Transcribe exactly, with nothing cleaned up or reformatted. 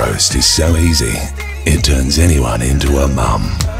roast is so easy, it turns anyone into a mum.